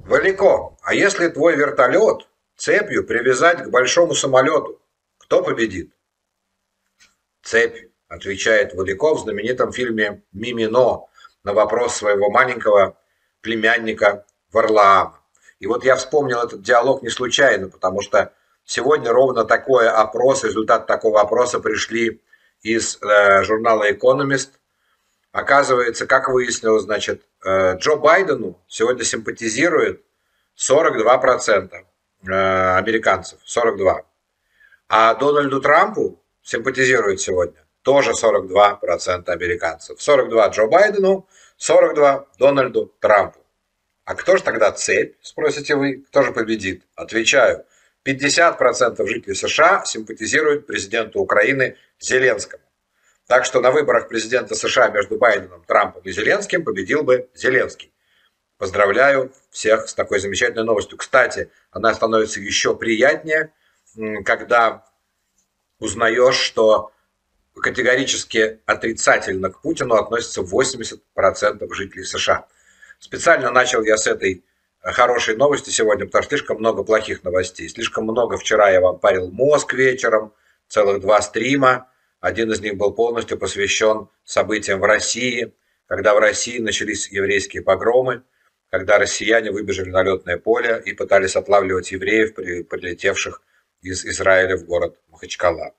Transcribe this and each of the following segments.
Валико, а если твой вертолет цепью привязать к большому самолету, кто победит? Цепь, отвечает Валико в знаменитом фильме «Мимино» на вопрос своего маленького племянника Варлаама. И вот я вспомнил этот диалог не случайно, потому что сегодня ровно такой опрос, результат такого опроса пришли из журнала Economist. Оказывается, как выяснилось, значит, Джо Байдену сегодня симпатизирует 42% американцев, 42. А Дональду Трампу симпатизирует сегодня тоже 42% американцев. 42 Джо Байдену, 42 Дональду Трампу. А кто же тогда цепь, спросите вы, кто же победит? Отвечаю, 50% жителей США симпатизируют президенту Украины Зеленскому. Так что на выборах президента США между Байденом, Трампом и Зеленским победил бы Зеленский. Поздравляю всех с такой замечательной новостью. Кстати, она становится еще приятнее, когда узнаешь, что категорически отрицательно к Путину относятся 80% жителей США. Специально начал я с этой хорошей новости сегодня, потому что слишком много плохих новостей. Слишком много. Вчера я вам парил мозг вечером, целых 2 стрима. Один из них был полностью посвящен событиям в России, когда в России начались еврейские погромы, когда россияне выбежали на летное поле и пытались отлавливать евреев, прилетевших из Израиля в город Махачкала.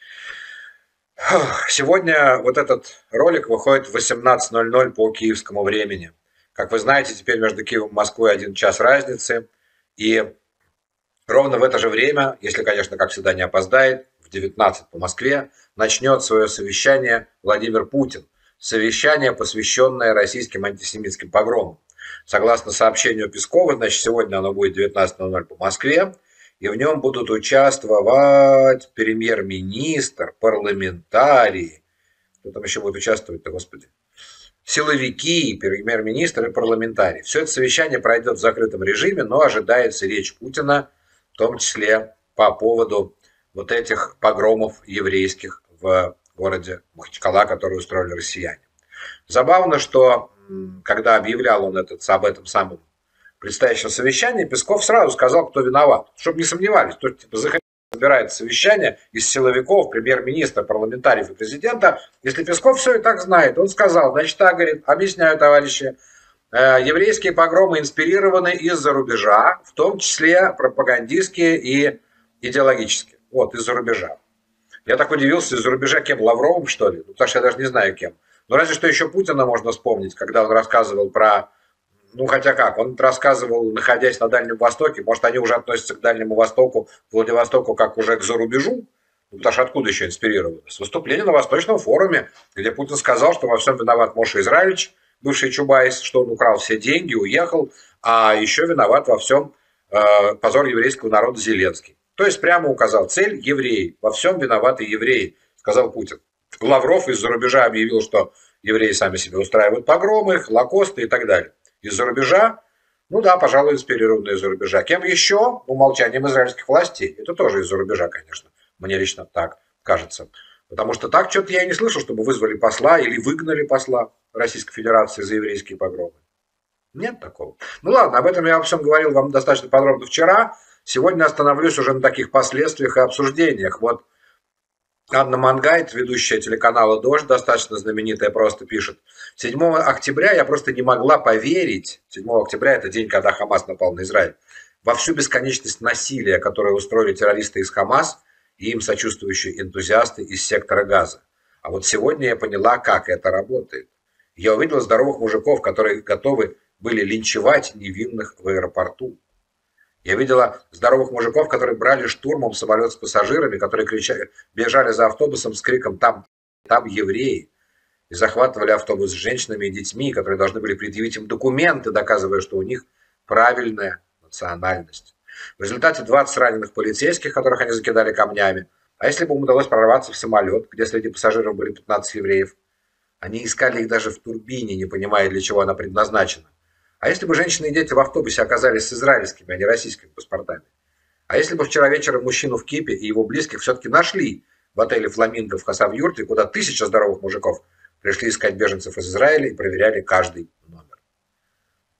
Сегодня вот этот ролик выходит в 18:00 по киевскому времени. Как вы знаете, теперь между Киевом и Москвой 1 час разницы. И ровно в это же время, если, конечно, как всегда не опоздает, в 19 по Москве, начнет свое совещание Владимир Путин. Совещание, посвященное российским антисемитским погромам. Согласно сообщению Пескова, значит, сегодня оно будет 19:00 по Москве. И в нем будут участвовать премьер-министр, парламентарии. Кто там еще будет участвовать-то, господи? Силовики, премьер-министр и парламентарии. Все это совещание пройдет в закрытом режиме, но ожидается речь Путина, в том числе по поводу вот этих погромов еврейских в городе Махачкала, которые устроили россияне. Забавно, что когда объявлял он об этом самом предстоящем совещании, Песков сразу сказал, кто виноват. Чтобы не сомневались, кто типа собирает совещание из силовиков, премьер-министра, парламентариев и президента. Если Песков все и так знает, он сказал, значит так, говорит, объясняю, товарищи, еврейские погромы инспирированы из-за рубежа, в том числе пропагандистские и идеологические. Вот, из-за рубежа. Я так удивился, из-за рубежа кем? Лавровым, что ли? Ну, потому что я даже не знаю кем. Но разве что еще Путина можно вспомнить, когда он рассказывал про... Ну, хотя как, он рассказывал, находясь на Дальнем Востоке, может, они уже относятся к Дальнему Востоку, Владивостоку, как уже к зарубежу, ну, потому что откуда еще инспирированы? С выступления на Восточном форуме, где Путин сказал, что во всем виноват Моша Израильевич, бывший Чубайс, что он украл все деньги, уехал, а еще виноват во всем позор еврейского народа Зеленский. То есть прямо указал цель евреи, во всем виноваты евреи, сказал Путин. Лавров из-за рубежа объявил, что евреи сами себе устраивают погромы, холокосты и так далее. Из-за рубежа, ну да, пожалуй, инспирированные из-за рубежа. Кем еще? Умолчанием израильских властей. Это тоже из-за рубежа, конечно. Мне лично так кажется. Потому что так что-то я и не слышал, чтобы вызвали посла или выгнали посла Российской Федерации за еврейские погромы. Нет такого. Ну ладно, об этом я во всем говорил вам достаточно подробно вчера. Сегодня остановлюсь уже на таких последствиях и обсуждениях. Вот Анна Мангайт, ведущая телеканала «Дождь», достаточно знаменитая, просто пишет. 7 октября я просто не могла поверить, 7 октября это день, когда Хамас напал на Израиль, во всю бесконечность насилия, которое устроили террористы из Хамас и им сочувствующие энтузиасты из сектора Газа. А вот сегодня я поняла, как это работает. Я увидела здоровых мужиков, которые готовы были линчевать невинных в аэропорту. Я видела здоровых мужиков, которые брали штурмом самолет с пассажирами, которые бежали за автобусом с криком «там евреи!» и захватывали автобус с женщинами и детьми, которые должны были предъявить им документы, доказывая, что у них правильная национальность. В результате 20 раненых полицейских, которых они закидали камнями. А если бы им удалось прорваться в самолет, где среди пассажиров были 15 евреев, они искали их даже в турбине, не понимая, для чего она предназначена. А если бы женщины и дети в автобусе оказались с израильскими, а не российскими паспортами? А если бы вчера вечером мужчину в кипе и его близких все-таки нашли в отеле «Фламинго» в Хасавюрте, куда 1000 здоровых мужиков пришли искать беженцев из Израиля и проверяли каждый номер?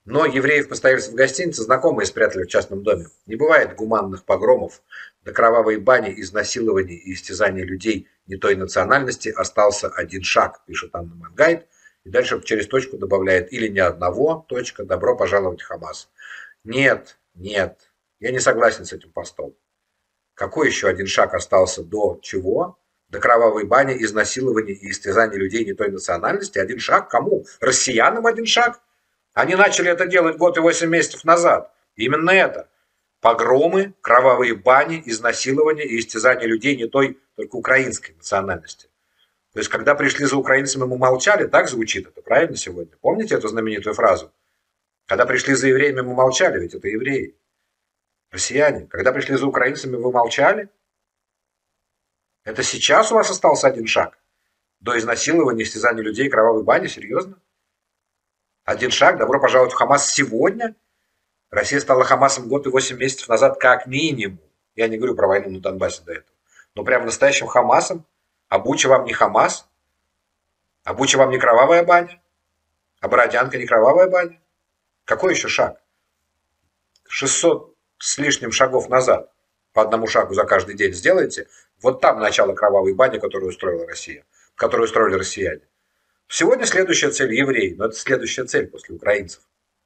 Но евреев, постояльцев в гостинице, знакомые спрятали в частном доме. Не бывает гуманных погромов, до кровавой бани, изнасилований и истязаний людей не той национальности остался один шаг, пишет Анна Мангайт. И дальше через точку добавляет или ни одного, точка, добро пожаловать в Хамас. Нет, нет, я не согласен с этим постом. Какой еще один шаг остался до чего? До кровавой бани, изнасилований и истязаний людей не той национальности. Один шаг кому? Россиянам один шаг? Они начали это делать год и 8 месяцев назад. Именно это. Погромы, кровавые бани, изнасилования и истязания людей не той, только украинской национальности. То есть, когда пришли за украинцами, мы молчали, так звучит это, правильно сегодня? Помните эту знаменитую фразу? Когда пришли за евреями, мы молчали, ведь это евреи. Россияне, когда пришли за украинцами, вы молчали? Это сейчас у вас остался один шаг? До изнасилования, истязания людей, кровавой бани? Серьезно? Один шаг, добро пожаловать в Хамас сегодня? Россия стала Хамасом год и 8 месяцев назад как минимум. Я не говорю про войну на Донбассе до этого. Но прям настоящим Хамасом. А Буча вам не Хамас? А Буча вам не кровавая баня? А Бородянка не кровавая баня? Какой еще шаг? 600 с лишним шагов назад. По одному шагу за каждый день сделайте. Вот там начало кровавой бани, которую устроила Россия. Которую устроили россияне. Сегодня следующая цель евреи. Но это следующая цель после украинцев.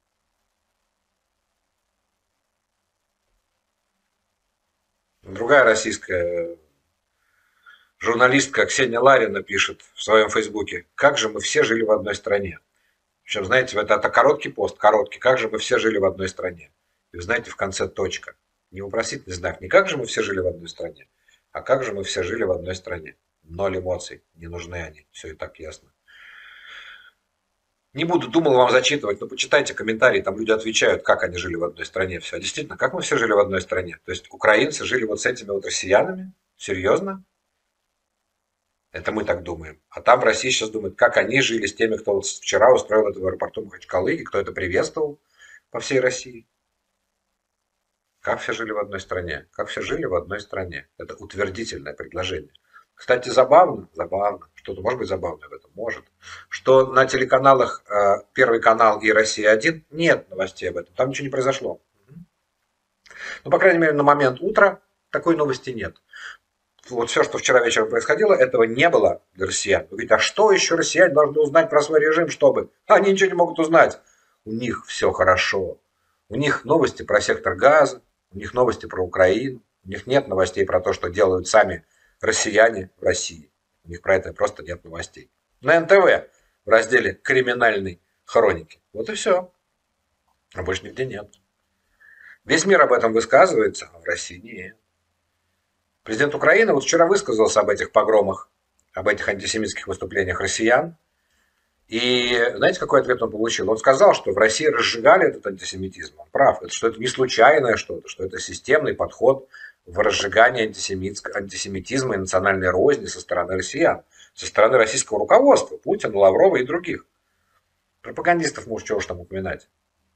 Другая российская журналистка Ксения Ларина пишет в своем фейсбуке: как же мы все жили в одной стране. Причем, знаете, это короткий пост, короткий. Как же мы все жили в одной стране. И вы знаете, в конце точка. Не вопросительный знак. Не как же мы все жили в одной стране, а как же мы все жили в одной стране. Ноль эмоций. Не нужны они. Все и так ясно. Не буду, думал вам зачитывать, но почитайте комментарии, там люди отвечают, как они жили в одной стране. Все, действительно, как мы все жили в одной стране? То есть украинцы жили вот с этими вот россиянами? Серьезно? Это мы так думаем. А там в России сейчас думают, как они жили с теми, кто вот вчера устроил это в аэропорту Махачкалы, и кто это приветствовал по всей России. Как все жили в одной стране? Как все жили в одной стране? Это утвердительное предложение. Кстати, забавно, что-то может быть забавное в этом, может, что на телеканалах Первый канал и Россия-1 нет новостей об этом, там ничего не произошло. Ну, по крайней мере, на момент утра такой новости нет. Вот все, что вчера вечером происходило, этого не было для россиян. Вы говорите, а что еще россияне должны узнать про свой режим, чтобы? Они ничего не могут узнать. У них все хорошо. У них новости про сектор Газа, у них новости про Украину, у них нет новостей про то, что делают сами россияне в России. У них про это просто нет новостей. На НТВ в разделе «Криминальной хроники». Вот и все. А больше нигде нет. Весь мир об этом высказывается, а в России нет. Президент Украины вот вчера высказался об этих погромах, об этих антисемитских выступлениях россиян. И знаете, какой ответ он получил? Он сказал, что в России разжигали этот антисемитизм. Он прав, что это не случайное что-то, что это системный подход в разжигании антисемитизма и национальной розни со стороны россиян, со стороны российского руководства, Путина, Лаврова и других. Пропагандистов мы уж чего уж там упоминать.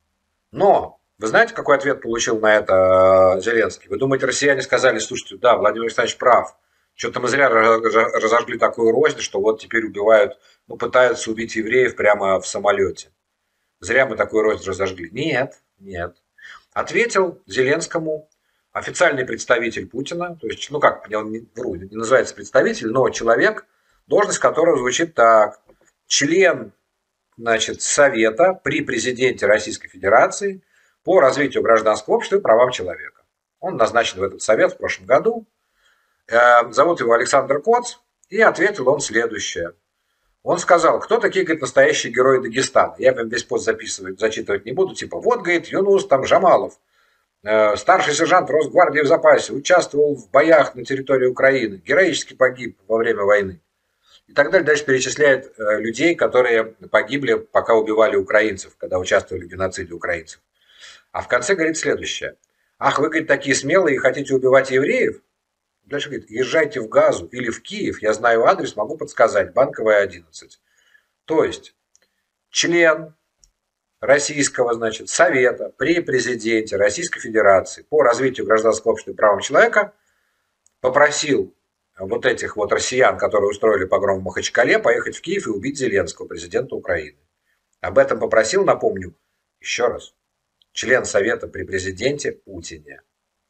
Но вы знаете, какой ответ получил на это Зеленский? Вы думаете, россияне сказали, слушайте, да, Владимир Александрович прав, что-то мы зря разожгли такую рознь, что вот теперь убивают, ну, пытаются убить евреев прямо в самолете. Зря мы такую рознь разожгли. Нет, нет. Ответил Зеленскому официальный представитель Путина, то есть, ну как, он не называется представитель, но человек, должность которого звучит так: член, значит, Совета при президенте Российской Федерации по развитию гражданского общества и правам человека. Он назначен в этот совет в прошлом году. Зовут его Александр Коц, и ответил он следующее. Он сказал, кто такие, говорит, настоящие герои Дагестана. Я прям весь пост зачитывать не буду. Типа, вот, говорит, Юнус там Жамалов, старший сержант Росгвардии в запасе, участвовал в боях на территории Украины, героически погиб во время войны. И так далее. Дальше перечисляет людей, которые погибли, пока убивали украинцев, когда участвовали в геноциде украинцев. А в конце говорит следующее. Ах, вы, говорит, такие смелые и хотите убивать евреев? Дальше говорит, езжайте в Газу или в Киев, я знаю адрес, могу подсказать, Банковая 11. То есть, член российского, значит, совета при президенте Российской Федерации по развитию гражданского общества и правам человека попросил вот этих вот россиян, которые устроили погром в Махачкале, поехать в Киев и убить Зеленского, президента Украины. Об этом попросил, напомню, Еще раз. Член Совета при президенте Путине.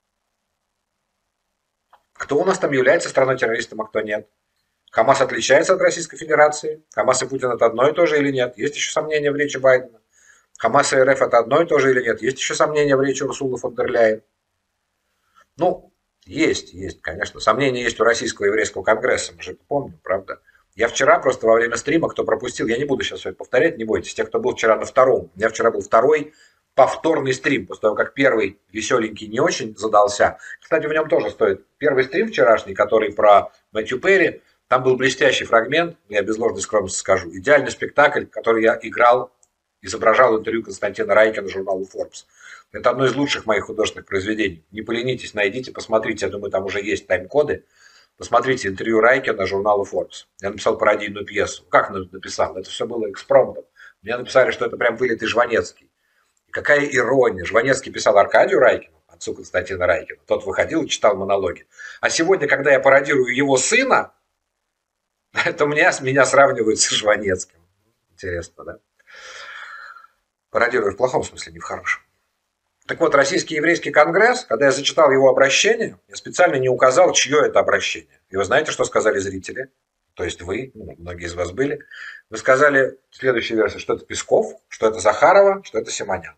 Кто у нас там является страной-террористом, а кто нет? Хамас отличается от Российской Федерации? Хамас и Путин это одно и то же или нет? Есть еще сомнения в речи Байдена? Хамас и РФ это одно и то же или нет? Есть еще сомнения в речи Урсулы фон дер Ляйен? Ну, есть, конечно. Сомнения есть у Российского еврейского конгресса, мы же это помним, правда? Я вчера просто во время стрима, кто пропустил, я не буду сейчас все это повторять, не бойтесь, те, кто был вчера на втором. У меня вчера был второй повторный стрим, после того, как первый веселенький не очень задался. Кстати, в нем тоже стоит. Первый стрим вчерашний, который про Мэтью Перри, там был блестящий фрагмент, я без ложной скромности скажу, идеальный спектакль, который я играл, изображал интервью Константина Райкина журналу Forbes. Это одно из лучших моих художественных произведений. Не поленитесь, найдите, посмотрите, я думаю, там уже есть тайм-коды. Посмотрите интервью Райкина журналу Forbes. Я написал пародийную пьесу. Как написал? Это все было экспромтом. Мне написали, что это прям вылитый Жванецкий. И какая ирония. Жванецкий писал Аркадию Райкину, отцу Константина Райкина. Тот выходил и читал монологи. А сегодня, когда я пародирую его сына, то меня сравнивают с Жванецким. Интересно, да? Пародирую в плохом смысле, не в хорошем. Так вот, Российский еврейский конгресс, когда я зачитал его обращение, я специально не указал, чье это обращение. И вы знаете, что сказали зрители? То есть вы, многие из вас были. Вы сказали в следующей версии, что это Песков, что это Захарова, что это Симонян.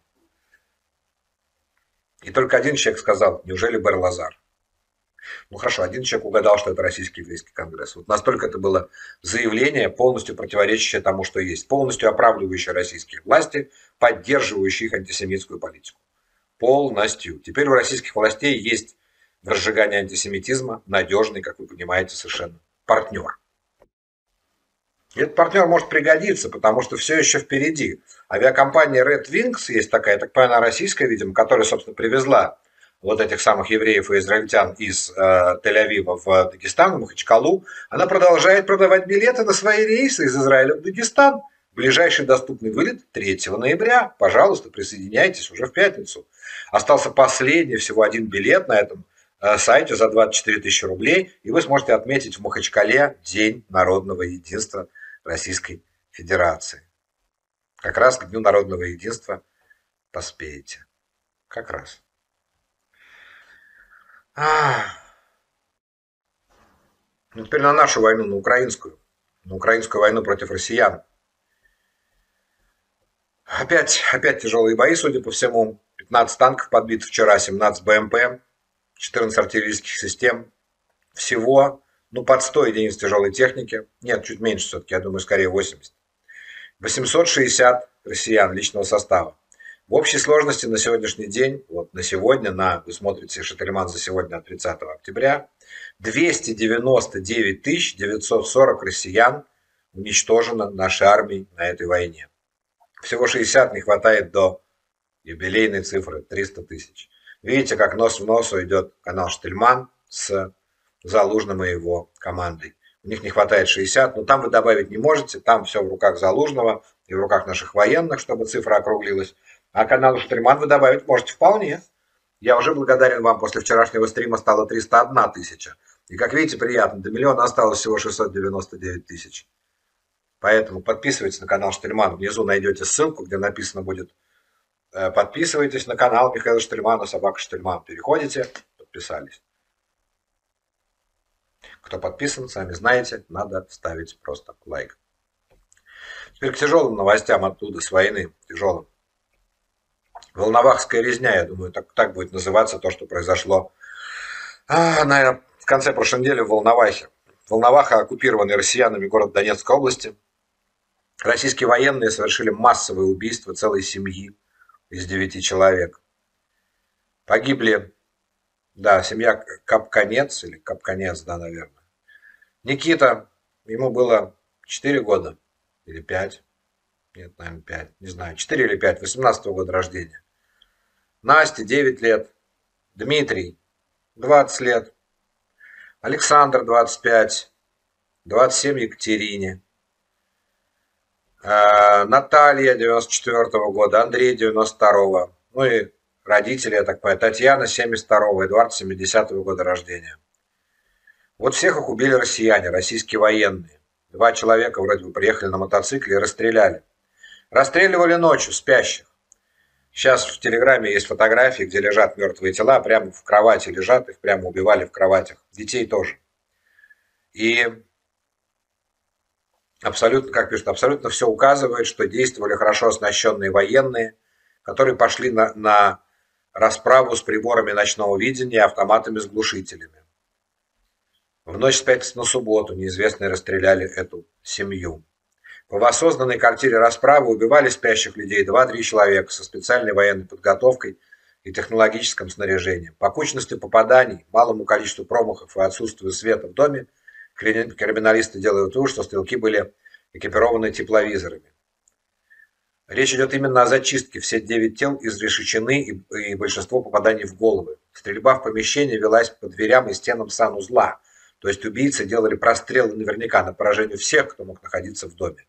И только один человек сказал, неужели Бер-Лазар? Ну хорошо, один человек угадал, что это Российский еврейский конгресс. Вот настолько это было заявление, полностью противоречащее тому, что есть. Полностью оправдывающее российские власти, поддерживающие их антисемитскую политику. Полностью. Теперь у российских властей есть в разжигании антисемитизма надежный, как вы понимаете, совершенно партнер. И этот партнер может пригодиться, потому что все еще впереди. Авиакомпания Red Wings есть такая, я так понимаю, она российская, видимо, которая, собственно, привезла вот этих самых евреев и израильтян из Тель-Авива в Дагестан, в Махачкалу. Она продолжает продавать билеты на свои рейсы из Израиля в Дагестан. Ближайший доступный вылет 3 ноября. Пожалуйста, присоединяйтесь уже в пятницу. Остался последний, всего один билет на этом сайте за 24 тысячи рублей. И вы сможете отметить в Махачкале День народного единства Российской Федерации. Как раз к Дню народного единства поспеете. Как раз. Ну, теперь на нашу войну, на украинскую войну против россиян. Опять тяжелые бои, судя по всему. 15 танков подбито вчера, 17 БМП, 14 артиллерийских систем. Всего, под 100 единиц тяжелой техники. Нет, чуть меньше все-таки, я думаю, скорее 80. 860 россиян личного состава. В общей сложности на сегодняшний день, на сегодня, вы смотрите Шательман за сегодня от 30 октября, 299 940 россиян уничтожено нашей армией на этой войне. Всего 60 не хватает до юбилейной цифры 300 тысяч. Видите, как нос в нос идет канал Штельман с Залужным и его командой. У них не хватает 60, но там вы добавить не можете, там все в руках Залужного и в руках наших военных, чтобы цифра округлилась. А каналу Штельман вы добавить можете вполне. Я уже благодарен вам, после вчерашнего стрима стало 301 тысяча. И как видите, приятно, до миллиона осталось всего 699 тысяч. Поэтому подписывайтесь на канал Штельман. Внизу найдете ссылку, где написано будет «Подписывайтесь на канал Михаила Штельмана, собака Штельман». Переходите, подписались. Кто подписан, сами знаете, надо ставить просто лайк. Теперь к тяжелым новостям оттуда, с войны, тяжелым. Волновахская резня, я думаю, так будет называться то, что произошло в конце прошлой недели в Волновахе. Волноваха, оккупированный россиянами город Донецкой области. Российские военные совершили массовое убийство целой семьи из 9 человек. Погибли, семья Капканец, наверное. Никита, ему было 4 года или 5. Нет, наверное, 5, не знаю, 4 или 5, 18-го года рождения. Насте 9 лет, Дмитрий 20 лет, Александр 25, 27 Екатерине, Наталья 94-го года, Андрей 92-го, ну и родители, я так понимаю, Татьяна 72-го, Эдуард 70-го года рождения. Вот всех их убили россияне, российские военные. 2 человека вроде бы приехали на мотоцикле и расстреляли. Расстреливали ночью спящих. Сейчас в Телеграме есть фотографии, где лежат мертвые тела, прямо в кровати лежат, их прямо убивали в кроватях. Детей тоже. И абсолютно, как пишут, абсолютно все указывает, что действовали хорошо оснащенные военные, которые пошли на расправу с приборами ночного видения и автоматами с глушителями. В ночь с пятницы на субботу неизвестные расстреляли эту семью. В воссозданной квартире расправы убивали спящих людей 2-3 человека со специальной военной подготовкой и технологическим снаряжением. По кучности попаданий, малому количеству промахов и отсутствию света в доме криминалисты делают вывод, что стрелки были экипированы тепловизорами. Речь идет именно о зачистке. Все 9 тел изрешечены и большинство попаданий в головы. Стрельба в помещении велась по дверям и стенам санузла. То есть убийцы делали прострелы наверняка на поражение всех, кто мог находиться в доме.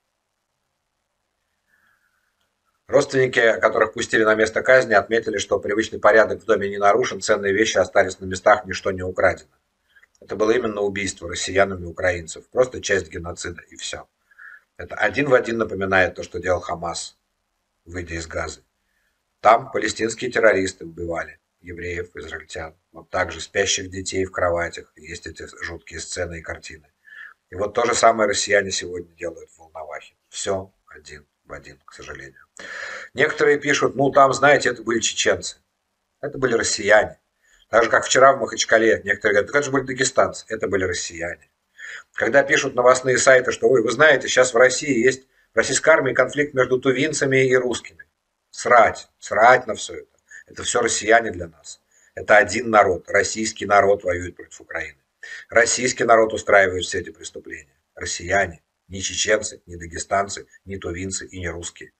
Родственники, которых пустили на место казни, отметили, что привычный порядок в доме не нарушен, ценные вещи остались на местах, ничто не украдено. Это было именно убийство россиянами украинцев. Просто часть геноцида и все. Это один в один напоминает то, что делал Хамас, выйдя из Газы. Там палестинские террористы убивали евреев, израильтян. Вот также спящих детей в кроватях. Есть эти жуткие сцены и картины. И вот то же самое россияне сегодня делают в Волновахе. Все один в один, к сожалению. Некоторые пишут, ну там, знаете, это были чеченцы. Это были россияне. Так же, как вчера в Махачкале. Некоторые говорят, так это же были дагестанцы. Это были россияне. Когда пишут новостные сайты, что вы знаете, сейчас в России есть в российской армии конфликт между тувинцами и русскими. Срать на все это. Это все россияне для нас. Это один народ. Российский народ воюет против Украины. Российский народ устраивает все эти преступления. Россияне. Не чеченцы, не дагестанцы, не тувинцы и не русские.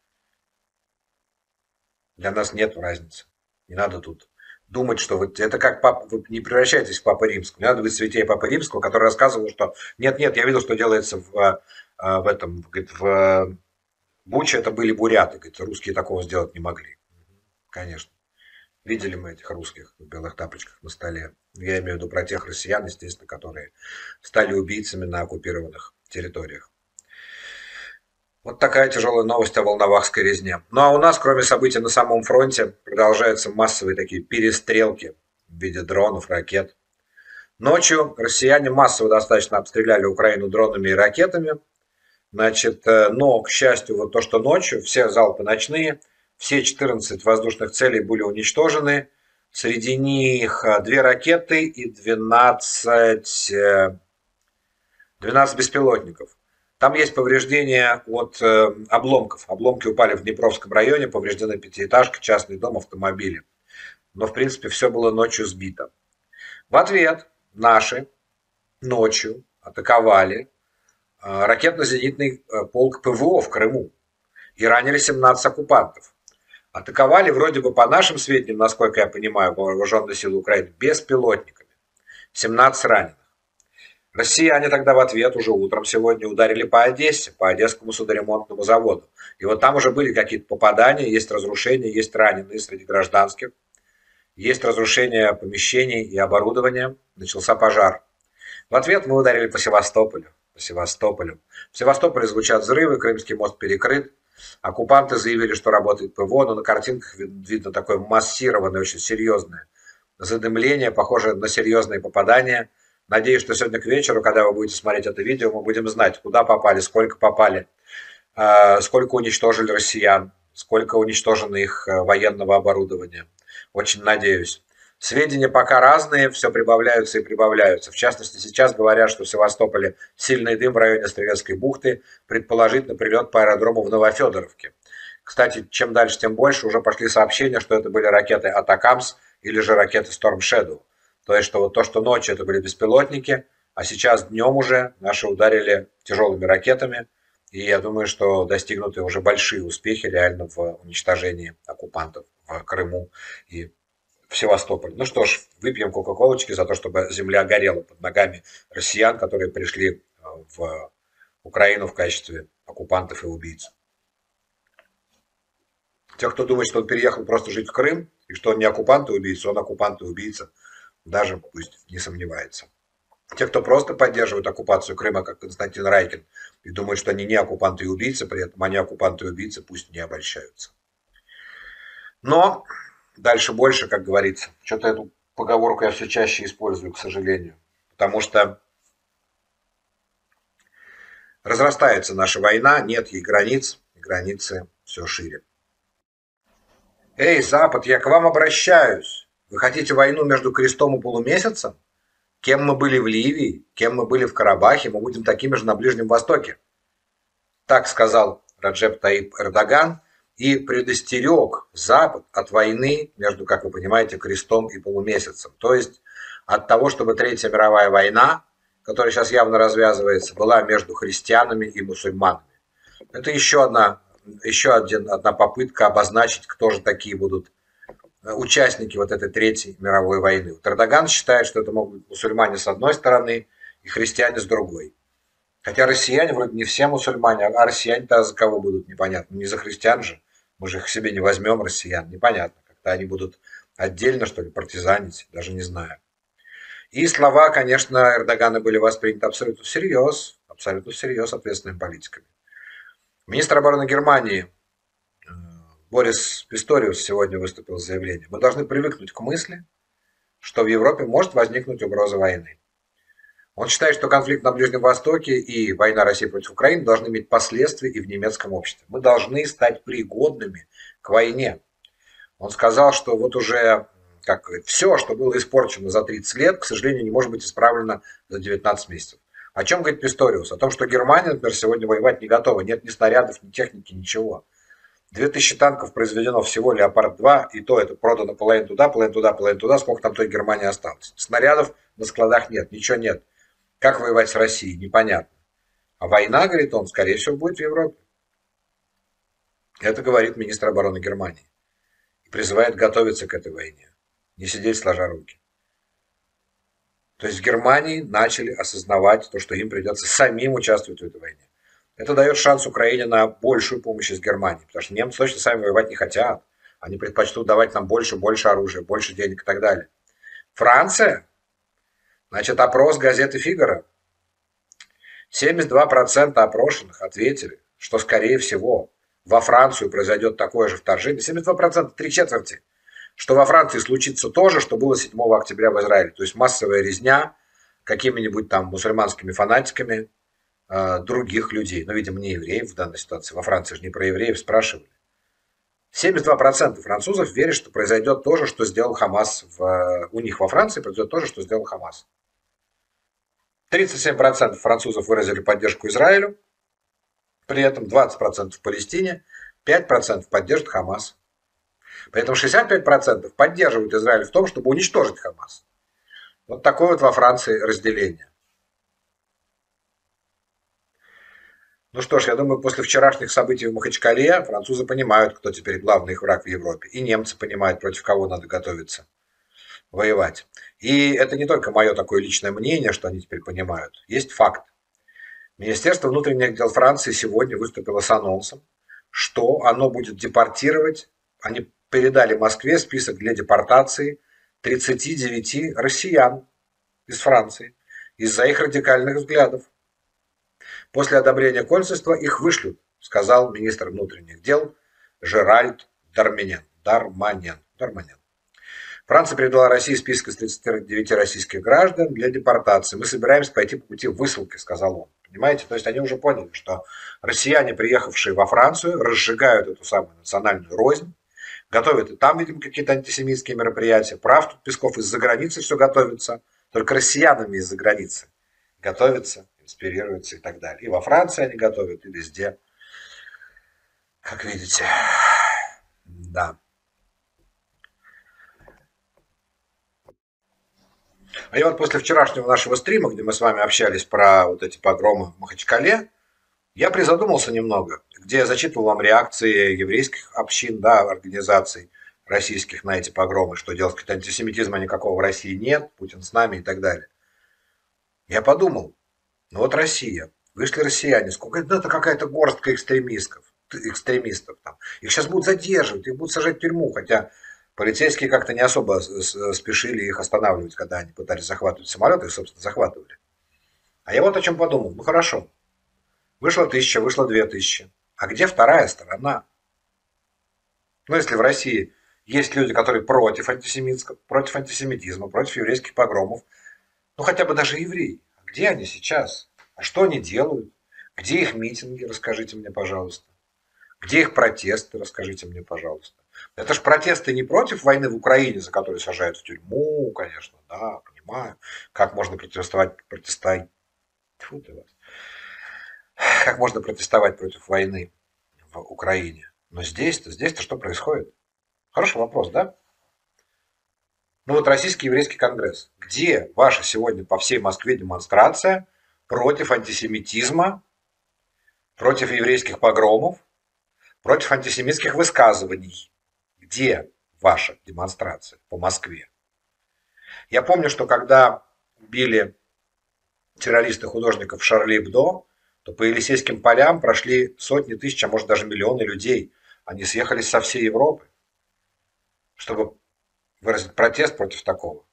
Для нас нет разницы. Не надо тут думать, что вот это как папа, вы не превращайтесь в Папу Римского. Не надо быть святее Папы Римского, который рассказывал, что нет, я видел, что делается в этом, говорит, в Буче, это были буряты, говорит, русские такого сделать не могли. Конечно. Видели мы этих русских в белых тапочках на столе. Я имею в виду про тех россиян, естественно, которые стали убийцами на оккупированных территориях. Вот такая тяжелая новость о волновахской резне. Ну а у нас, кроме событий на самом фронте, продолжаются массовые такие перестрелки в виде дронов, ракет. Ночью россияне массово достаточно обстреляли Украину дронами и ракетами. Значит, но, к счастью, вот то, что ночью, все залпы ночные, все 14 воздушных целей были уничтожены. Среди них 2 ракеты и 12 беспилотников. Там есть повреждения от обломков. Обломки упали в Днепровском районе, повреждены пятиэтажка, частный дом, автомобили. Но, в принципе, все было ночью сбито. В ответ наши ночью атаковали ракетно-зенитный полк ПВО в Крыму и ранили 17 оккупантов. Атаковали вроде бы по нашим сведениям, насколько я понимаю, вооруженные силы Украины, беспилотниками. 17 раненых. Россияне тогда в ответ уже утром сегодня ударили по Одессе, по Одесскому судоремонтному заводу. И вот там уже были какие-то попадания, есть разрушения, есть раненые среди гражданских, есть разрушение помещений и оборудования, начался пожар. В ответ мы ударили по Севастополю. В Севастополе звучат взрывы, Крымский мост перекрыт. Оккупанты заявили, что работает ПВО, но на картинках видно такое массированное, очень серьезное задымление, похоже на серьезные попадания. Надеюсь, что сегодня к вечеру, когда вы будете смотреть это видео, мы будем знать, куда попали, сколько уничтожили россиян, сколько уничтожено их военного оборудования. Очень надеюсь. Сведения пока разные, все прибавляются и прибавляются. В частности, сейчас говорят, что в Севастополе сильный дым в районе Стрелецкой бухты, предположительно прилет по аэродрому в Новофедоровке. Кстати, чем дальше, тем больше уже пошли сообщения, что это были ракеты Атакамс или же ракеты Storm Shadow. То есть, что вот то, что ночью это были беспилотники, а сейчас днем уже наши ударили тяжелыми ракетами. И я думаю, что достигнуты уже большие успехи реально в уничтожении оккупантов в Крыму и в Севастополе. Ну что ж, выпьем кока-колочки за то, чтобы земля горела под ногами россиян, которые пришли в Украину в качестве оккупантов и убийц. Тех, кто думает, что он переехал просто жить в Крым, и что он не оккупант и убийца, он оккупант и убийца, даже пусть не сомневается. Те, кто просто поддерживает оккупацию Крыма, как Константин Райкин, и думают, что они не оккупанты и убийцы, при этом они оккупанты и убийцы, пусть не обольщаются. Но дальше больше, как говорится. Что-то эту поговорку я все чаще использую, к сожалению. Потому что разрастается наша война, нет ей границ, и границы все шире. Эй, Запад, я к вам обращаюсь. Вы хотите войну между крестом и полумесяцем? Кем мы были в Ливии, кем мы были в Карабахе, мы будем такими же на Ближнем Востоке. Так сказал Раджеп Таип Эрдоган и предостерег Запад от войны между, как вы понимаете, крестом и полумесяцем. То есть от того, чтобы Третья мировая война, которая сейчас явно развязывается, была между христианами и мусульманами. Это одна попытка обозначить, кто же такие будут участники вот этой Третьей мировой войны. Вот Эрдоган считает, что это могут быть мусульмане с одной стороны и христиане с другой. Хотя россияне вроде не все мусульмане, а россияне-то за кого будут, непонятно. Не за христиан же. Мы же их себе не возьмем, россиян. Непонятно. Как-то они будут отдельно, что ли, партизанить, даже не знаю. И слова, конечно, Эрдогана были восприняты абсолютно всерьез ответственными политиками. Министр обороны Германии Борис Писториус сегодня выступил с заявлением. Мы должны привыкнуть к мысли, что в Европе может возникнуть угроза войны. Он считает, что конфликт на Ближнем Востоке и война России против Украины должны иметь последствия и в немецком обществе. Мы должны стать пригодными к войне. Он сказал, что вот уже все, что было испорчено за 30 лет, к сожалению, не может быть исправлено за 19 месяцев. О чем говорит Писториус? О том, что Германия, например, сегодня воевать не готова. Нет ни снарядов, ни техники, ничего. 2000 танков произведено всего «Леопард-2», и то это продано половину туда, половину туда, сколько там той Германии осталось. Снарядов на складах нет, ничего нет. Как воевать с Россией, непонятно. А война, говорит он, скорее всего, будет в Европе. Это говорит министр обороны Германии. И призывает готовиться к этой войне. Не сидеть сложа руки. То есть в Германии начали осознавать то, что им придется самим участвовать в этой войне. Это дает шанс Украине на большую помощь из Германии. Потому что немцы точно сами воевать не хотят. Они предпочтут давать нам больше оружия, больше денег и так далее. Франция? Значит, опрос газеты «Фигаро». 72% опрошенных ответили, что, скорее всего, во Францию произойдет такое же вторжение. 72%, три четверти. Что во Франции случится то же, что было 7 октября в Израиле. То есть массовая резня какими-нибудь там мусульманскими фанатиками других людей. Но, видимо, не евреев в данной ситуации. Во Франции же не про евреев спрашивали. 72% французов верят, что произойдет то же, что сделал Хамас. У них во Франции произойдет то же, что сделал Хамас. 37% французов выразили поддержку Израилю, при этом 20% Палестине, 5% поддержат Хамас. При этом 65% поддерживают Израиль в том, чтобы уничтожить Хамас. Вот такое вот во Франции разделение. Ну что ж, я думаю, после вчерашних событий в Махачкале французы понимают, кто теперь главный их враг в Европе. И немцы понимают, против кого надо готовиться воевать. И это не только мое такое личное мнение, что они теперь понимают. Есть факт. Министерство внутренних дел Франции сегодня выступило с анонсом, что оно будет депортировать, они передали Москве список для депортации 39 россиян из Франции из-за их радикальных взглядов. После одобрения консульства их вышлют, сказал министр внутренних дел Жеральд Дарманьян. Франция передала России список из 39 российских граждан для депортации. Мы собираемся пойти по пути высылки, сказал он. Понимаете? То есть они уже поняли, что россияне, приехавшие во Францию, разжигают эту самую национальную рознь, готовят и там, видимо, какие-то антисемитские мероприятия. Прав тут Песков, из-за границы все готовится, только россиянами из-за границы готовятся, инспирируются и так далее. И во Франции они готовят, и везде, как видите. Да. А я вот после вчерашнего нашего стрима, где мы с вами общались про вот эти погромы в Махачкале, я призадумался немного, где я зачитывал вам реакции еврейских общин, да, организаций российских на эти погромы, что делать, какой-то антисемитизма никакого в России нет, Путин с нами и так далее. Я подумал, ну вот Россия, вышли россияне, сколько это какая-то горстка экстремистов там. Их сейчас будут задерживать, их будут сажать в тюрьму, хотя полицейские как-то не особо спешили их останавливать, когда они пытались захватывать самолеты, их, собственно, захватывали. А я вот о чем подумал. Ну хорошо, вышло 1000, вышло 2000. А где вторая сторона? Ну, если в России Есть люди, которые против против антисемитизма, против еврейских погромов. Ну, хотя бы даже евреи. А где они сейчас? А что они делают? Где их митинги? Расскажите мне, пожалуйста. Где их протесты? Расскажите мне, пожалуйста. Это же протесты не против войны в Украине, за которую сажают в тюрьму, конечно, да, понимаю. Как можно протестовать, Тьфу ты вас. Как можно протестовать против войны в Украине? Но здесь-то что происходит? Хороший вопрос, да? Ну вот Российский еврейский конгресс. Где ваша сегодня по всей Москве демонстрация против антисемитизма, против еврейских погромов, против антисемитских высказываний? Где ваша демонстрация по Москве? Я помню, что когда убили террористы художников Шарли Эбдо, то по Елисейским полям прошли сотни тысяч, а может даже миллионы людей. Они съехались со всей Европы, чтобы выразить протест против такого.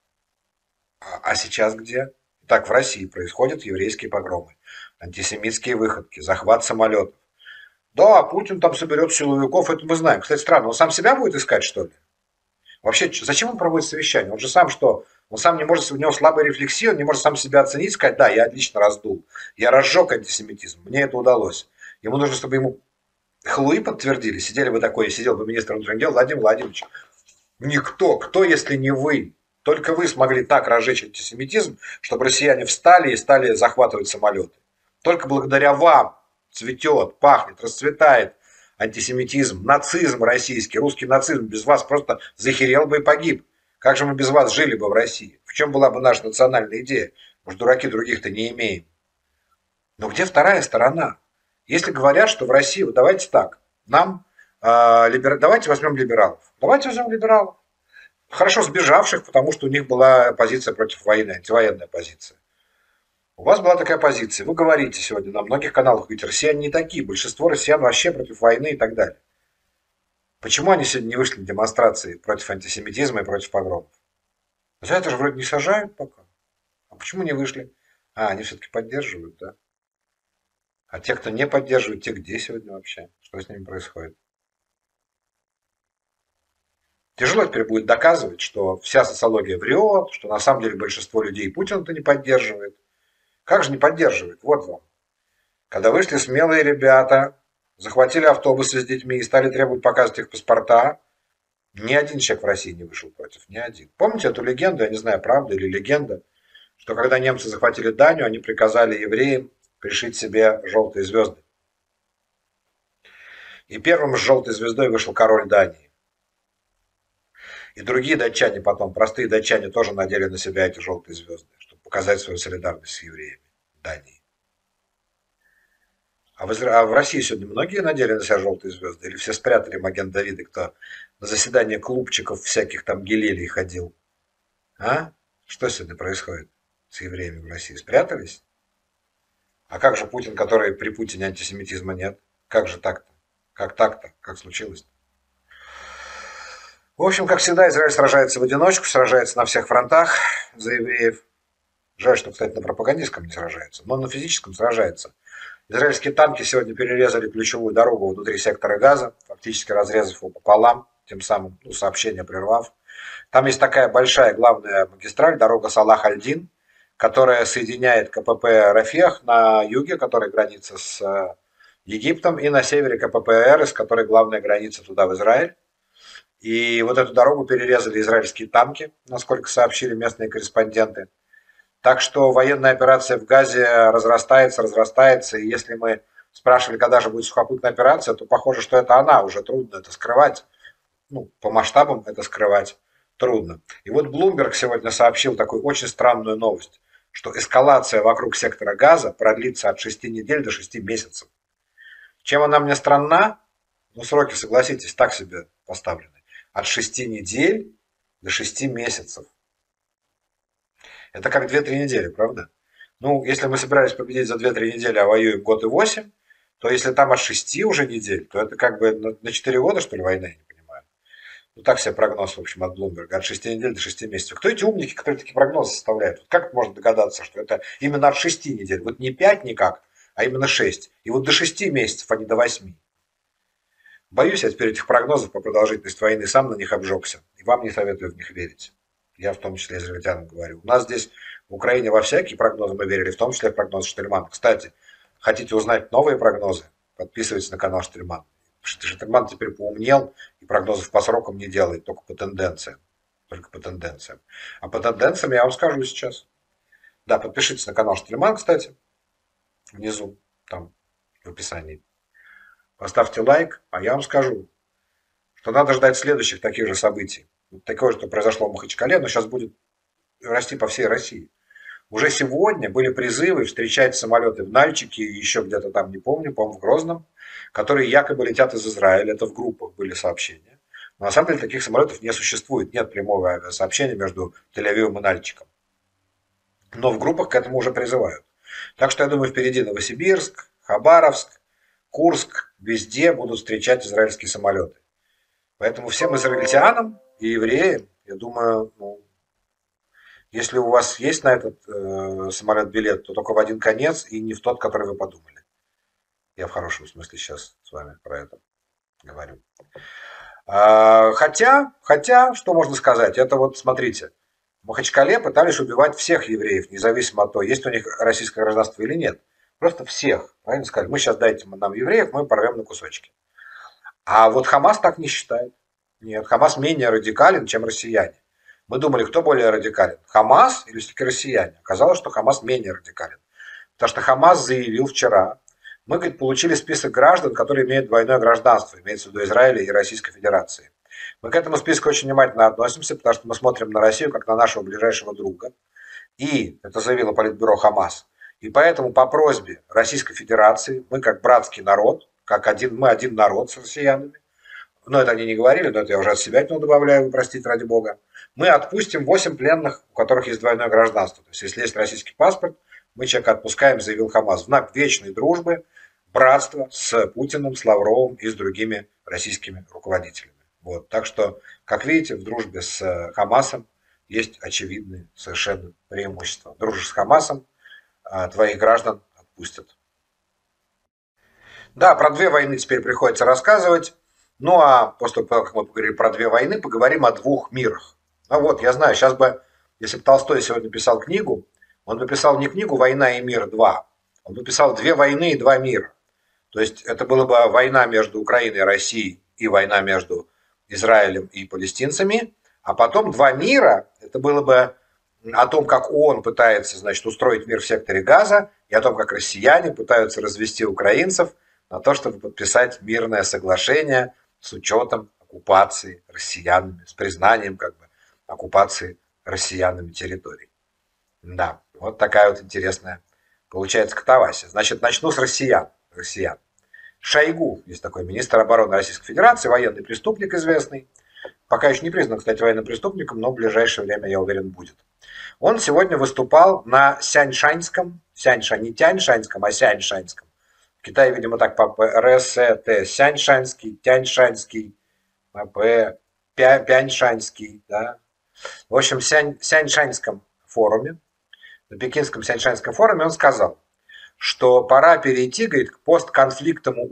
А сейчас где? Так в России происходят еврейские погромы, антисемитские выходки, захват самолетов. Да, Путин там соберет силовиков, это мы знаем. Кстати, странно, он сам себя будет искать, что ли? Вообще, зачем он проводит совещание? Он же сам что? Он сам не может, у него слабая рефлексия, он не может сам себя оценить, сказать, да, я отлично раздул, я разжег антисемитизм, мне это удалось. Ему нужно, чтобы ему хлуи подтвердили, сидели бы такой, сидел бы министр внутренних дел Владимир Владимирович. Никто, кто, если не вы? Только вы смогли так разжечь антисемитизм, чтобы россияне встали и стали захватывать самолеты. Только благодаря вам цветет, пахнет, расцветает антисемитизм, нацизм российский, русский нацизм без вас просто захерел бы и погиб. Как же мы без вас жили бы в России? В чем была бы наша национальная идея? Мы же дураки других-то не имеем. Но где вторая сторона? Если говорят, что в России, вот давайте так, нам, давайте возьмем либералов. Давайте возьмем либералов. Хорошо сбежавших, потому что у них была позиция против войны, антивоенная позиция. У вас была такая позиция. Вы говорите сегодня на многих каналах, говорите, россияне не такие, большинство россиян вообще против войны и так далее. Почему они сегодня не вышли на демонстрации против антисемитизма и против погромов? За это же вроде не сажают пока. А почему не вышли? А, они все-таки поддерживают, да? А те, кто не поддерживает, те где сегодня вообще? Что с ними происходит? Тяжело теперь будет доказывать, что вся социология врет, что на самом деле большинство людей Путина-то не поддерживает. Как же не поддерживает? Вот вам. Когда вышли смелые ребята, захватили автобусы с детьми и стали требовать показывать их паспорта, ни один человек в России не вышел против, ни один. Помните эту легенду, я не знаю, правда или легенда, что когда немцы захватили Данию, они приказали евреям пришить себе желтые звезды. И первым с желтой звездой вышел король Дании. И другие датчане потом, простые датчане, тоже надели на себя эти желтые звезды, чтобы показать свою солидарность с евреями Дании. А в России сегодня многие надели на себя желтые звезды? Или все спрятали Маген Давиды, кто на заседание клубчиков всяких там гелелей ходил? А? Что сегодня происходит с евреями в России? Спрятались? А как же Путин, который при Путине антисемитизма нет? Как же так-то? Как так-то? Как случилось-то? В общем, как всегда, Израиль сражается в одиночку, сражается на всех фронтах за евреев. Жаль, что, кстати, на пропагандистском не сражается, но на физическом сражается. Израильские танки сегодня перерезали ключевую дорогу внутри сектора Газа, фактически разрезав его пополам, тем самым сообщение прервав. Там есть такая большая главная магистраль, дорога Салах-аль-Дин, которая соединяет КПП Рафех на юге, которая граница с Египтом, и на севере КПП Эрес, которая главная граница туда, в Израиль. И вот эту дорогу перерезали израильские танки, насколько сообщили местные корреспонденты. Так что военная операция в Газе разрастается, и если мы спрашивали, когда же будет сухопутная операция, то похоже, что это она, уже трудно это скрывать. Ну, по масштабам это скрывать трудно. И вот Bloomberg сегодня сообщил такую очень странную новость, что эскалация вокруг сектора Газа продлится от 6 недель до 6 месяцев. Чем она мне странна? Ну, сроки, согласитесь, так себе поставлены. От 6 недель до 6 месяцев. Это как 2-3 недели, правда? Ну, если мы собирались победить за 2-3 недели, а воюем год и 8, то если там от 6 уже недель, то это как бы на 4 года, что ли, война, я не понимаю. Ну, так себе прогноз, в общем, от Bloomberg. От 6 недель до 6 месяцев. Кто эти умники, которые такие прогнозы составляют? Вот как можно догадаться, что это именно от 6 недель? Вот не 5 никак, а именно 6. И вот до 6 месяцев, а не до 8. Боюсь я теперь этих прогнозов по продолжительности войны, сам на них обжегся. И вам не советую в них верить. Я в том числе израильтянам говорю. У нас здесь в Украине во всякие прогнозы мы верили, в том числе в прогноз Штельмана. Кстати, хотите узнать новые прогнозы? Подписывайтесь на канал Штельман. Штельман теперь поумнел и прогнозов по срокам не делает, только по тенденциям. Только по тенденциям. А по тенденциям я вам скажу сейчас. Да, подпишитесь на канал Штельман, кстати, внизу, там, в описании. Поставьте лайк, а я вам скажу, что надо ждать следующих таких же событий. Вот такое, что произошло в Махачкале, но сейчас будет расти по всей России. Уже сегодня были призывы встречать самолеты в Нальчике и еще где-то там, не помню, по-моему, в Грозном, которые якобы летят из Израиля. Это в группах были сообщения. Но на самом деле таких самолетов не существует. Нет прямого авиасообщения между Тель-Авивом и Нальчиком. Но в группах к этому уже призывают. Так что я думаю, впереди Новосибирск, Хабаровск, Курск, везде будут встречать израильские самолеты. Поэтому всем израильтянам и евреям, я думаю, ну, если у вас есть на этот самолет билет, то только в один конец и не в тот, который вы подумали. Я в хорошем смысле сейчас с вами про это говорю. Хотя, что можно сказать? Это вот, смотрите, в Махачкале пытались убивать всех евреев, независимо от того, есть у них российское гражданство или нет. Просто всех. Правильно сказали? Мы сейчас дайте нам евреев, мы порвем на кусочки. А вот Хамас так не считает. Нет, Хамас менее радикален, чем россияне. Мы думали, кто более радикален, Хамас или все-таки россияне. Оказалось, что Хамас менее радикален. Потому что Хамас заявил вчера, мы, говорит, получили список граждан, которые имеют двойное гражданство, имеется в виду Израиля и Российской Федерации. Мы к этому списку очень внимательно относимся, потому что мы смотрим на Россию как на нашего ближайшего друга. И это заявило Политбюро Хамас. И поэтому по просьбе Российской Федерации, мы как братский народ, мы один народ с россиянами, но это они не говорили, но это я уже от себя добавляю, простите ради бога, мы отпустим 8 пленных, у которых есть двойное гражданство. То есть, если есть российский паспорт, мы человека отпускаем, заявил Хамас. В знак вечной дружбы, братства с Путиным, с Лавровым и с другими российскими руководителями. Вот. Так что, как видите, в дружбе с Хамасом есть очевидные совершенно преимущества. Дружишь с Хамасом, твоих граждан отпустят. Да, про две войны теперь приходится рассказывать. Ну а после того, как мы поговорили про две войны, поговорим о двух мирах. Ну вот, я знаю, сейчас бы, если бы Толстой сегодня писал книгу, он бы писал не книгу «Война и мир 2», он бы писал «Две войны и два мира». То есть это была бы война между Украиной и Россией и война между Израилем и палестинцами, а потом два мира, это было бы о том, как ООН пытается, значит, устроить мир в секторе Газа, и о том, как россияне пытаются развести украинцев на то, чтобы подписать мирное соглашение с учетом оккупации россиянами, с признанием как бы оккупации россиянами территорий. Да, вот такая вот интересная получается катавасия. Значит, начну с россиян. Шойгу, есть такой министр обороны Российской Федерации, военный преступник известный. Пока еще не признан, кстати, военным преступником, но в ближайшее время, я уверен, будет. Он сегодня выступал на Сяньшаньском, не Тяньшаньском, а Сяньшаньском. В Китае, видимо, так по РСТ, Сяньшаньский, Тяньшаньский, Пяньшаньский, да. В общем, в Сяньшаньском форуме, на пекинском Сяньшаньском форуме он сказал, что пора перейти, говорит, к постконфликтному,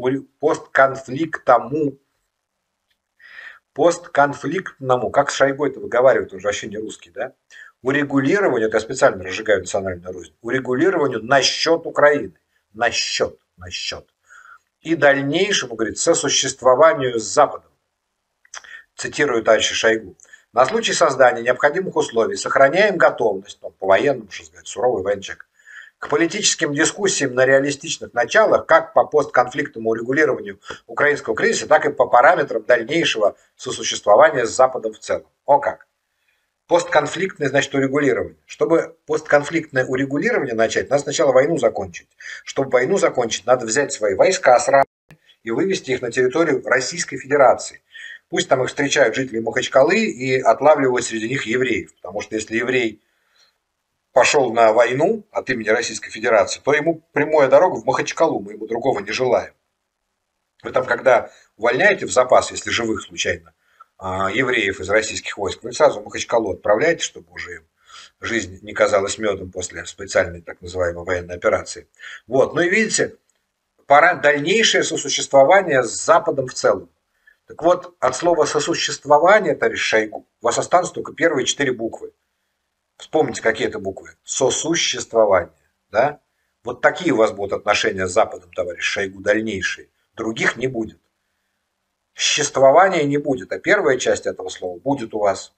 как с Шойгу это выговаривают, он же вообще не русский, да, урегулированию, это я специально разжигаю национальную рознь, урегулированию на счет Украины, на счет, и дальнейшему, говорит, сосуществованию с Западом. Цитирую товарища Шойгу. На случай создания необходимых условий сохраняем готовность, по-военному, что сказать, суровый военный человек, к политическим дискуссиям на реалистичных началах, как по постконфликтному урегулированию украинского кризиса, так и по параметрам дальнейшего сосуществования с Западом в целом. О как! Постконфликтное, значит, урегулирование. Чтобы постконфликтное урегулирование начать, надо сначала войну закончить. Чтобы войну закончить, надо взять свои войска с ранами и вывести их на территорию Российской Федерации. Пусть там их встречают жители Махачкалы и отлавливают среди них евреев. Потому что если еврей пошел на войну от имени Российской Федерации, то ему прямая дорога в Махачкалу, мы ему другого не желаем. Вы там, когда увольняете в запас, если живых случайно, евреев из российских войск, вы сразу в Махачкалу отправляете, чтобы уже им жизнь не казалась медом после специальной так называемой военной операции. Вот, ну и видите, пора дальнейшее сосуществование с Западом в целом. Так вот, от слова «сосуществование», товарищ Шойгу, у вас останутся только первые 4 буквы. Вспомните, какие это буквы. Сосуществование. Да? Вот такие у вас будут отношения с Западом, товарищ Шойгу, дальнейшие. Других не будет. Существования не будет, а первая часть этого слова будет у вас.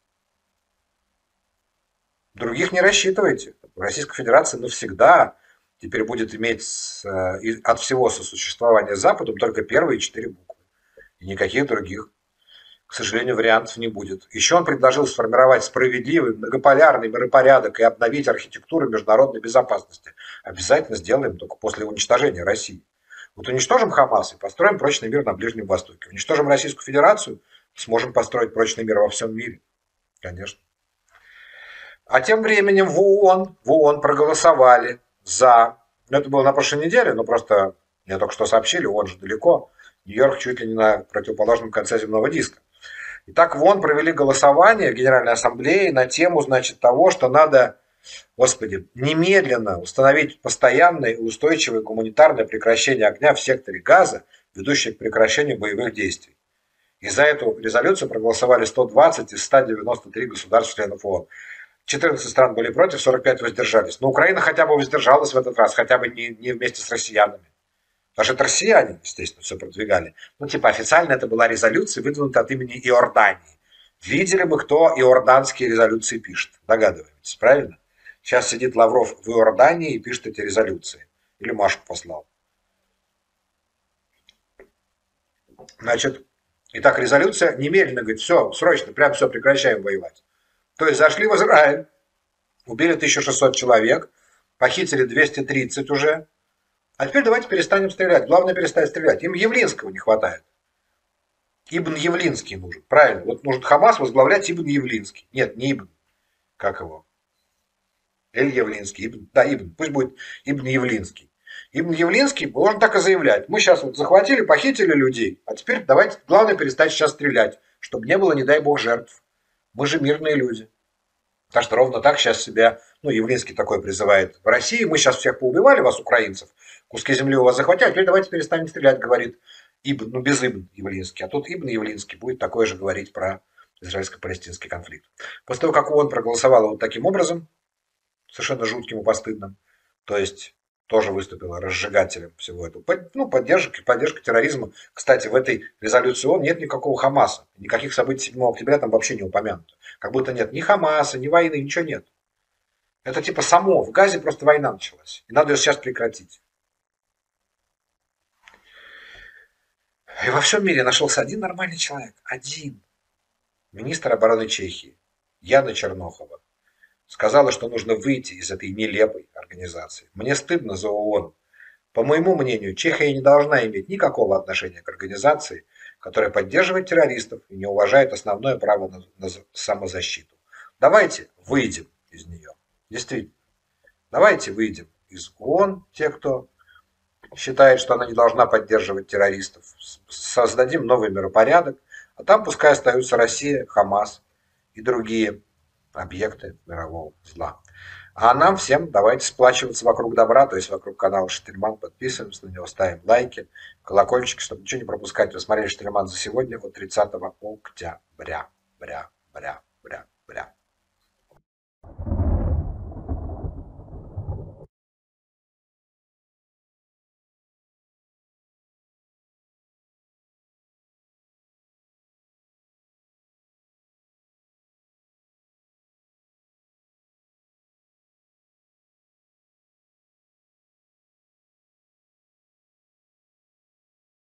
Других не рассчитывайте. Российская Федерация навсегда теперь будет иметь от всего сосуществования с Западом только первые 4 буквы. И никаких других, к сожалению, вариантов не будет. Еще он предложил сформировать справедливый, многополярный миропорядок и обновить архитектуру международной безопасности. Обязательно сделаем, только после уничтожения России. Вот уничтожим Хамас и построим прочный мир на Ближнем Востоке. Уничтожим Российскую Федерацию, сможем построить прочный мир во всем мире. Конечно. А тем временем в ООН проголосовали за, это было на прошлой неделе, но просто мне только что сообщили, ООН же далеко, Нью-Йорк чуть ли не на противоположном конце земного диска. Итак, в ООН провели голосование в Генеральной Ассамблее на тему, значит, того, что надо, господи, немедленно установить постоянное и устойчивое гуманитарное прекращение огня в секторе Газа, ведущее к прекращению боевых действий. И за эту резолюцию проголосовали 120 из 193 государств-членов ООН. 14 стран были против, 45 воздержались. Но Украина хотя бы воздержалась в этот раз, хотя бы не вместе с россиянами. Потому что это россияне, естественно, все продвигали. Ну, типа, официально это была резолюция, выдвинута от имени Иордании. Видели бы, кто иорданские резолюции пишет. Догадываетесь, правильно? Сейчас сидит Лавров в Иордании и пишет эти резолюции. Или Машку послал. Значит, итак, резолюция немедленно говорит, все, срочно, прям все, прекращаем воевать. То есть зашли в Израиль, убили 1600 человек, похитили 230 уже. А теперь давайте перестанем стрелять. Главное перестать стрелять. Им Явлинского не хватает. Ибн Явлинский нужен. Правильно. Вот нужен Хамас возглавлять Ибн Явлинский. Нет, не Ибн. Как его? Эль Явлинский. Ибн. Да, Ибн. Пусть будет Ибн Явлинский. Ибн Явлинский должен так и заявлять. Мы сейчас вот захватили, похитили людей. А теперь давайте, главное, перестать сейчас стрелять. Чтобы не было, не дай бог, жертв. Мы же мирные люди. Так что ровно так сейчас себя, Явлинский такой призывает в России. Мы сейчас всех поубивали, вас, украинцев, куски земли у вас захватили, а теперь давайте перестанем стрелять, говорит Ибн, без Ибн Явлинский. А тут Ибн Явлинский будет такое же говорить про израильско-палестинский конфликт. После того, как ООН проголосовала вот таким образом, совершенно жутким и постыдным, то есть тоже выступила разжигателем всего этого. Поддержка терроризма. Кстати, в этой резолюции ООН нет никакого Хамаса. Никаких событий 7 октября там вообще не упомянуто. Как будто нет ни Хамаса, ни войны, ничего нет. Это типа само. В Газе просто война началась. И надо ее сейчас прекратить. И во всем мире нашелся один нормальный человек. Один. Министр обороны Чехии. Яна Чернохова. Сказала, что нужно выйти из этой нелепой организации. Мне стыдно за ООН. По моему мнению, Чехия не должна иметь никакого отношения к организации, которая поддерживает террористов и не уважает основное право на самозащиту. Давайте выйдем из нее. Действительно. Давайте выйдем из ООН, те, кто считает, что она не должна поддерживать террористов. Создадим новый миропорядок, а там пускай остаются Россия, Хамас и другие объекты мирового зла. А нам всем давайте сплачиваться вокруг добра, то есть вокруг канала Штельман, подписываемся на него, ставим лайки, колокольчики, чтобы ничего не пропускать. Вы смотрели Штельман за сегодня от 30 октября.